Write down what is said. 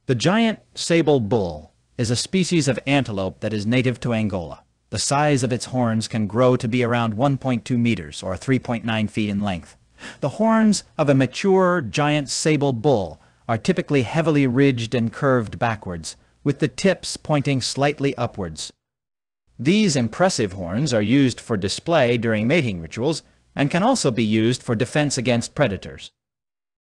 The giant sable bull is a species of antelope that is native to Angola. The size of its horns can grow to be around 1.2 meters or 3.9 feet in length. The horns of a mature giant sable bull are typically heavily ridged and curved backwards, with the tips pointing slightly upwards. These impressive horns are used for display during mating rituals and can also be used for defense against predators.